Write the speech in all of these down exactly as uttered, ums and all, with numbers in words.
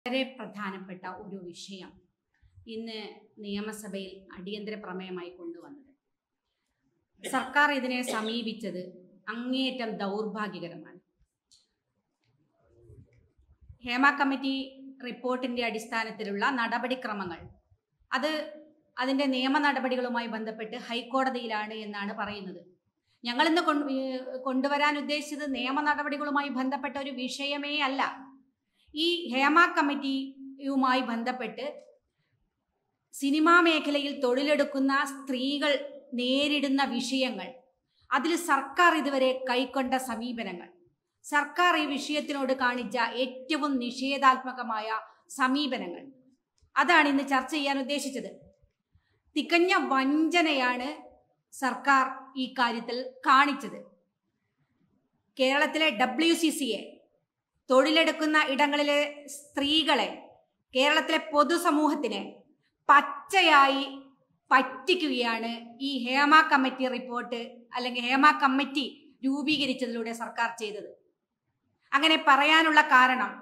വളരെ പ്രധാനപ്പെട്ട ഒരു വിഷയം ഇന്ന് നിയമസഭയിൽ അടിയന്തര പ്രമേയമായി കൊണ്ടുവന്നത്. സർക്കാർ ഇതിനെ സമീപിച്ചത് അങ്ങേയറ്റം ദൗർഭാഗ്യകരമാണ്. ഹേമ കമ്മിറ്റി റിപ്പോർട്ടിന്റെ അടിസ്ഥാനത്തിലുള്ള നടപടിക്രമങ്ങൾ അത് അതിൻ്റെ നിയമ നടപടികളുമായി ബന്ധപ്പെട്ട് ഹൈക്കോടതിയിലാണ് എന്നാണ് പറയുന്നത്. ഞങ്ങളിന്ന് കൊണ്ടുവരാൻ ഉദ്ദേശിച്ചത് നിയമ നടപടികളുമായി ബന്ധപ്പെട്ട ഒരു വിഷയമേ അല്ല. ഈ ഹേമ കമ്മിറ്റിയുമായി ബന്ധപ്പെട്ട് സിനിമാ മേഖലയിൽ തൊഴിലെടുക്കുന്ന സ്ത്രീകൾ നേരിടുന്ന വിഷയങ്ങൾ, അതിൽ സർക്കാർ ഇതുവരെ കൈക്കൊണ്ട സമീപനങ്ങൾ, സർക്കാർ ഈ വിഷയത്തിനോട് കാണിച്ച ഏറ്റവും നിഷേധാത്മകമായ സമീപനങ്ങൾ, അതാണ് ഇന്ന് ചർച്ച ചെയ്യാൻ ഉദ്ദേശിച്ചത്. തികഞ്ഞ വഞ്ചനയാണ് സർക്കാർ ഈ കാര്യത്തിൽ കാണിച്ചത്. കേരളത്തിലെ ഡബ്ല്യു സി സിയെ, തൊഴിലെടുക്കുന്ന ഇടങ്ങളിലെ സ്ത്രീകളെ, കേരളത്തിലെ പൊതുസമൂഹത്തിനെ പച്ചയായി പറ്റിക്കുകയാണ് ഈ ഹേമ കമ്മിറ്റി റിപ്പോർട്ട് അല്ലെങ്കിൽ ഹേമ കമ്മിറ്റി രൂപീകരിച്ചതിലൂടെ സർക്കാർ ചെയ്തത്. അങ്ങനെ പറയാനുള്ള കാരണം,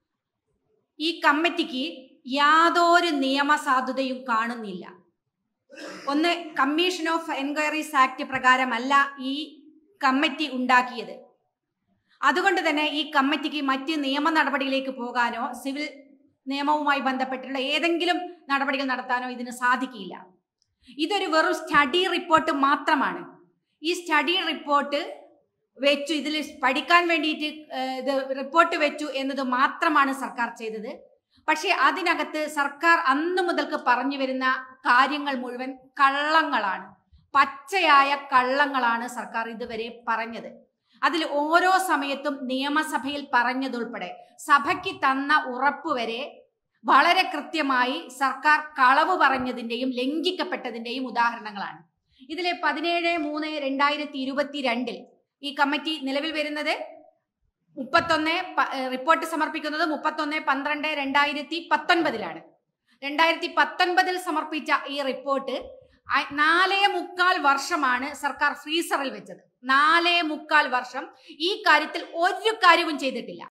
ഈ കമ്മിറ്റിക്ക് യാതൊരു നിയമസാധുതയും കാണുന്നില്ല. ഒന്ന്, കമ്മീഷൻ ഓഫ് എൻക്വയറീസ് ആക്ട് പ്രകാരമല്ല ഈ കമ്മിറ്റി ഉണ്ടാക്കിയത്. അതുകൊണ്ട് തന്നെ ഈ കമ്മിറ്റിക്ക് മറ്റ് നിയമ നടപടിയിലേക്ക് പോകാനോ സിവിൽ നിയമവുമായി ബന്ധപ്പെട്ടുള്ള ഏതെങ്കിലും നടപടികൾ നടത്താനോ ഇതിന് സാധിക്കില്ല. ഇതൊരു വെറും സ്റ്റഡി റിപ്പോർട്ട് മാത്രമാണ്. ഈ സ്റ്റഡി റിപ്പോർട്ട് വെച്ചു, ഇതിൽ പഠിക്കാൻ വേണ്ടിയിട്ട് ഇത് റിപ്പോർട്ട് വെച്ചു എന്നത് മാത്രമാണ് സർക്കാർ ചെയ്തത്. പക്ഷേ അതിനകത്ത് സർക്കാർ അന്ന് മുതൽക്ക് പറഞ്ഞു വരുന്ന കാര്യങ്ങൾ മുഴുവൻ കള്ളങ്ങളാണ്, പച്ചയായ കള്ളങ്ങളാണ് സർക്കാർ ഇതുവരെ പറഞ്ഞത്. അതിൽ ഓരോ സമയത്തും നിയമസഭയിൽ പറഞ്ഞതുൾപ്പെടെ സഭയ്ക്ക് തന്ന ഉറപ്പ് വരെ വളരെ കൃത്യമായി സർക്കാർ കളവ് പറഞ്ഞതിൻ്റെയും ലംഘിക്കപ്പെട്ടതിൻ്റെയും ഉദാഹരണങ്ങളാണ്. ഇതിലെ പതിനേഴ് മൂന്ന് രണ്ടായിരത്തി ഇരുപത്തി രണ്ടിൽ ഈ കമ്മിറ്റി നിലവിൽ വരുന്നത് മുപ്പത്തൊന്ന് റിപ്പോർട്ട് സമർപ്പിക്കുന്നത് മുപ്പത്തൊന്ന് പന്ത്രണ്ട് രണ്ടായിരത്തി പത്തൊൻപതിലാണ്. രണ്ടായിരത്തി പത്തൊൻപതിൽ സമർപ്പിച്ച ഈ റിപ്പോർട്ട് നാലേ മുക്കാൽ വർഷമാണ് സർക്കാർ ഫ്രീസറിൽ വെച്ചത്. നാലേ മുക്കാൽ വർഷം ഈ കാര്യത്തിൽ ഒരു കാര്യവും ചെയ്തിട്ടില്ല.